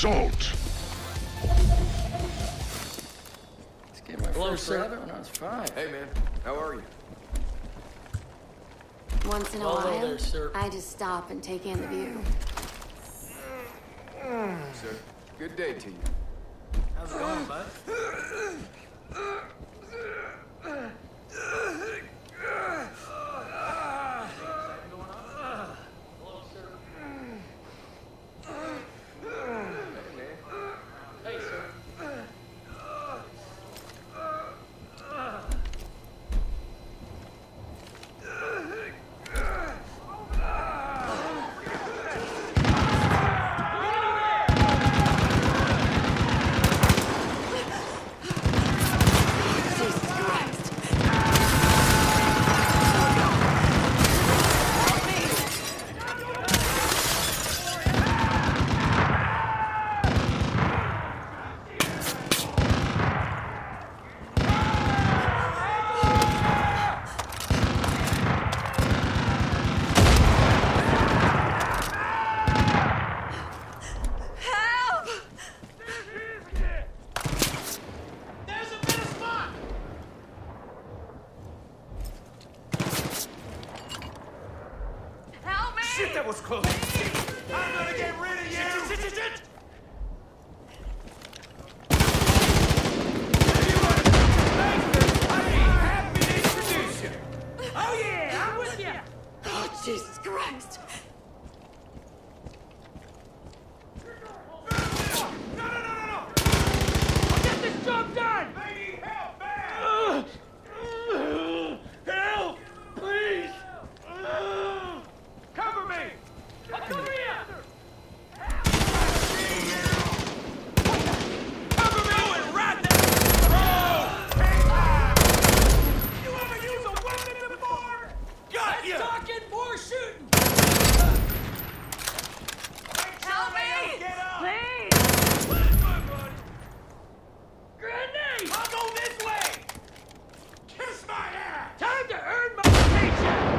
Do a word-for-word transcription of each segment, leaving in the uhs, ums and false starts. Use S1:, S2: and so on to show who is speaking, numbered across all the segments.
S1: assault.
S2: This gave my
S3: Hello,
S2: first
S3: sir.
S2: rabbit when I was five.
S4: Hey, man. How are you?
S5: Once in a
S3: Hello
S5: while,
S3: there, sir.
S5: I just stop and take in the view.
S4: So, good day to you.
S3: How's it going, bud? Hey, sir.
S5: Jesus Christ! Help!
S3: There's a better spot!
S5: Help me!
S6: Shit, that was close. I'm gonna get rid of you. Shit, shit, shit, shit. I'd be happy to introduce you.
S3: Oh, yeah, I'm with you!
S5: Oh, Jesus Christ!
S6: No, no, no, no, no.
S3: I'll get this job done!
S6: I need help, man.
S3: Help! Please!
S6: Cover me.
S3: I'll cover you!
S6: Cover me. Do it right now. Bro. You ever use a weapon before? Got ya.
S3: Talking for shooting!
S5: Help me!
S6: Get up.
S5: Please!
S3: Grenade!
S6: I'll go this way. Kiss my ass.
S3: Time to earn my paycheck!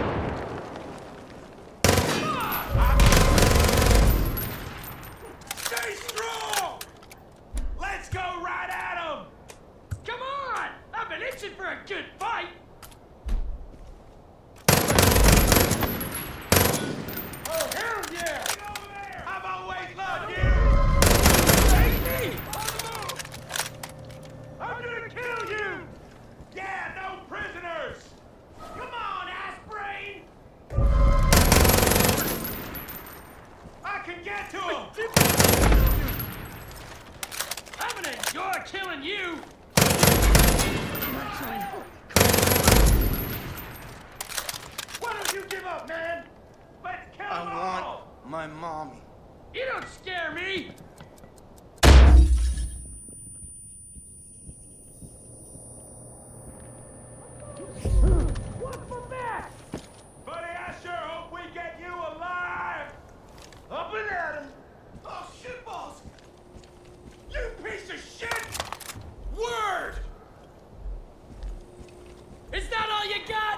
S6: Stay strong. Let's go right at him.
S3: Come on! I've been itching for a good fight!
S6: Oh, hell yeah. Get over there. I've always loved you.
S3: Take me!
S6: I'm gonna kill you! Yeah, no prisoners! Come on, ass brain! I can get to him!
S3: I'm gonna enjoy killing you!
S6: Why don't you give up, man? Let's kill them
S7: I
S6: all!
S7: want my mommy.
S3: You don't scare me! What's the mess?
S6: Buddy, I sure hope we get you alive! Up and at him! Oh, shitballs! You piece of shit! Word!
S3: Is that all you got?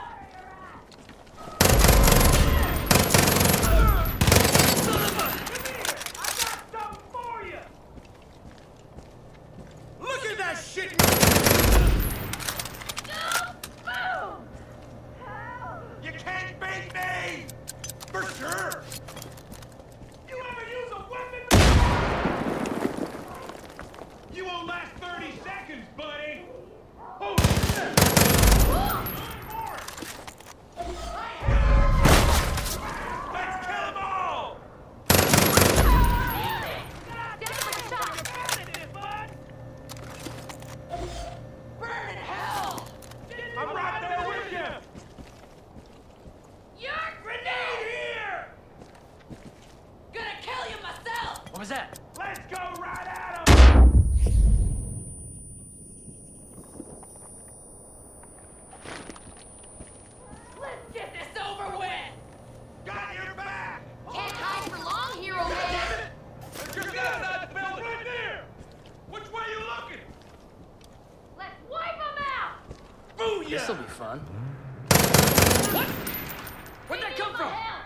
S6: Come here! I got something for you! Look at that shit!
S5: Boom!
S6: You can't beat me! For sure! You ever use a weapon? You won't last thirty seconds, buddy! Oh, shit! Let's kill them all!
S5: Burn in hell!
S6: I'm right there with you!
S5: You're
S6: Grenade here!
S5: gonna kill you myself!
S3: What was that?
S6: Let's go right at him!
S5: Let's get this over with!
S6: Got your back!
S5: Can't hide for long, hero man!
S6: There's just outside the building! Right there! Which way you looking?
S5: Let's wipe them out!
S6: Booyah!
S3: This'll be fun. What? Where'd that come from?
S5: Hell!